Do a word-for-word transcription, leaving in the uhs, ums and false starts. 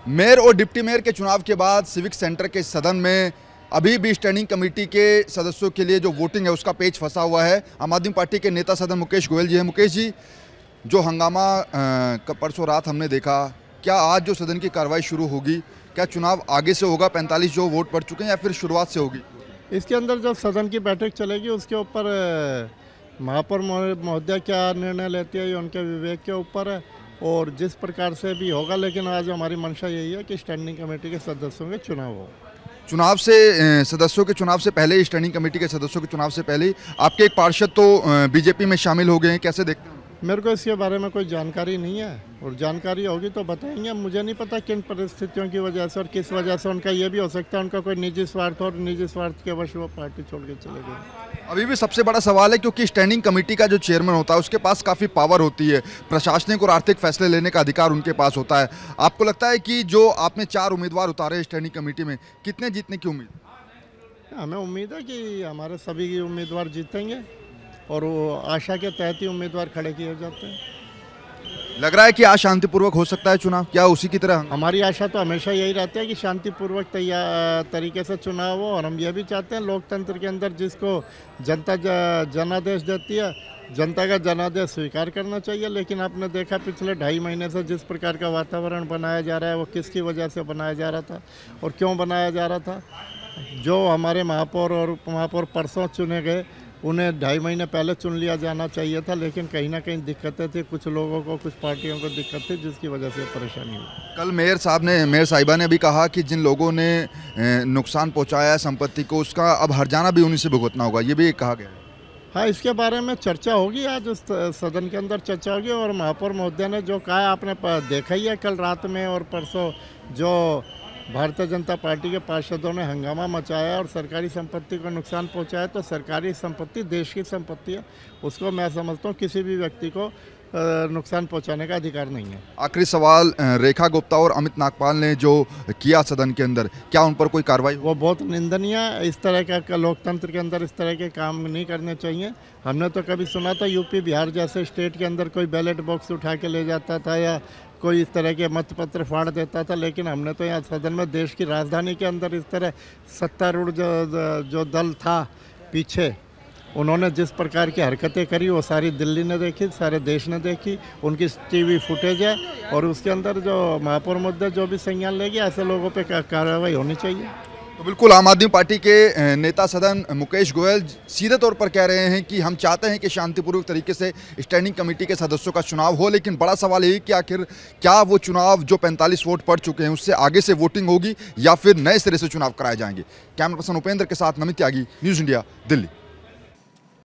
Mayor और deputy mayor के चुनाव के बाद सिविक सेंटर के सदन में अभी भी स्टैंडिंग कमेटी के सदस्यों के लिए जो वोटिंग है उसका पेच फंसा हुआ है। आम आदमी पार्टी के नेता सदन मुकेश गोयल जी हैं। मुकेश जी, जो हंगामा परसों रात हमने देखा, क्या आज जो सदन की कार्रवाई शुरू होगी, क्या चुनाव आगे से होगा, पैंतालीस जो वोट पड़ चुके हैं, या फिर शुरुआत से होगी? इसके अंदर जब सदन की बैठक चलेगी उसके ऊपर महापौर महोदय क्या निर्णय लेती है ये उनके विवेक के ऊपर है और जिस प्रकार से भी होगा। लेकिन आज हमारी मंशा यही है कि स्टैंडिंग कमेटी के सदस्यों के चुनाव हो। चुनाव से सदस्यों के चुनाव से पहले, स्टैंडिंग कमेटी के सदस्यों के चुनाव से पहले आपके एक पार्षद तो बीजेपी में शामिल हो गए हैं, कैसे देखते हैं? मेरे को इसके बारे में कोई जानकारी नहीं है और जानकारी होगी तो बताएंगे। मुझे नहीं पता किन परिस्थितियों की वजह से और किस वजह से। उनका ये भी हो सकता है उनका कोई निजी स्वार्थ और निजी स्वार्थ के वश वो पार्टी छोड़ के चले गए। अभी भी सबसे बड़ा सवाल है, क्योंकि स्टैंडिंग कमेटी का जो चेयरमैन होता है उसके पास काफ़ी पावर होती है, प्रशासनिक और आर्थिक फैसले लेने का अधिकार उनके पास होता है। आपको लगता है कि जो आपने चार उम्मीदवार उतारे हैं स्टैंडिंग कमेटी में, कितने जीतने की उम्मीद? हमें उम्मीद है कि हमारे सभी उम्मीदवार जीतेंगे और वो आशा के तहत ही उम्मीदवार खड़े किए जाते हैं। लग रहा है कि आज शांतिपूर्वक हो सकता है चुनाव, क्या उसी की तरह? हमारी आशा तो हमेशा यही रहती है कि शांतिपूर्वक तैयार तरीके से चुनाव हो और हम ये भी चाहते हैं लोकतंत्र के अंदर जिसको जनता जनादेश देती है, जनता का जनादेश स्वीकार करना चाहिए। लेकिन आपने देखा पिछले ढाई महीने से जिस प्रकार का वातावरण बनाया जा रहा है वो किसकी वजह से बनाया जा रहा था और क्यों बनाया जा रहा था। जो हमारे महापौर और उपमहापौर परसों चुने गए उन्हें ढाई महीने पहले चुन लिया जाना चाहिए था, लेकिन कहीं ना कहीं दिक्कतें थी, कुछ लोगों को, कुछ पार्टियों को दिक्कत थी जिसकी वजह से परेशानी हुई। कल मेयर साहब ने मेयर साहिबा ने भी कहा कि जिन लोगों ने नुकसान पहुंचाया है संपत्ति को, उसका अब हर्जाना भी उन्हीं से भुगतना होगा, ये भी कहा गया है। हाँ, इसके बारे में चर्चा होगी, आज उस सदन के अंदर चर्चा होगी। और महापौर महोदय ने जो कहा आपने देखा ही है कल रात में और परसों, जो भारतीय जनता पार्टी के पार्षदों ने हंगामा मचाया और सरकारी संपत्ति को नुकसान पहुंचाया। तो सरकारी संपत्ति देश की संपत्ति है, उसको मैं समझता हूँ किसी भी व्यक्ति को नुकसान पहुंचाने का अधिकार नहीं है। आखिरी सवाल, रेखा गुप्ता और अमित नागपाल ने जो किया सदन के अंदर, क्या उन पर कोई कार्रवाई? वो बहुत निंदनीय है। इस तरह का लोकतंत्र के अंदर इस तरह के काम नहीं करने चाहिए। हमने तो कभी सुना था यूपी बिहार जैसे स्टेट के अंदर कोई बैलेट बॉक्स उठा के ले जाता था या कोई इस तरह के मत पत्र फाड़ देता था, लेकिन हमने तो यहाँ सदन में देश की राजधानी के अंदर इस तरह सत्तारूढ़ जो जो दल था पीछे, उन्होंने जिस प्रकार की हरकतें करी वो सारी दिल्ली ने देखी, सारे देश ने देखी। उनकी टीवी फुटेज है और उसके अंदर जो महापौर मुद्दे जो भी संज्ञान लेगी ऐसे लोगों पे कार्रवाई होनी चाहिए। तो बिल्कुल, आम आदमी पार्टी के नेता सदन मुकेश गोयल सीधे तौर पर कह रहे हैं कि हम चाहते हैं कि शांतिपूर्वक तरीके से स्टैंडिंग कमेटी के सदस्यों का चुनाव हो, लेकिन बड़ा सवाल यही कि आखिर क्या वो चुनाव जो पैंतालीस वोट पड़ चुके हैं उससे आगे से वोटिंग होगी या फिर नए सिरे से चुनाव कराए जाएंगे। कैमरा पर्सन उपेंद्र के साथ नमित त्यागी, न्यूज़ इंडिया, दिल्ली।